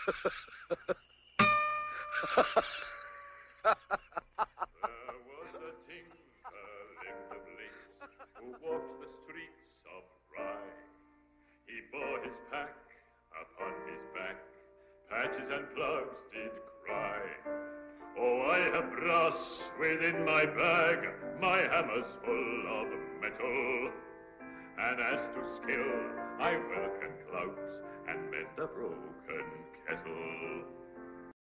There was a tinker lived of late who walked the streets of Rye. He bore his pack upon his back, patches and plugs did cry. Oh, I have brass within my bag, my hammer's full of metal. And as to skill, I well can clout and mend a broken kettle.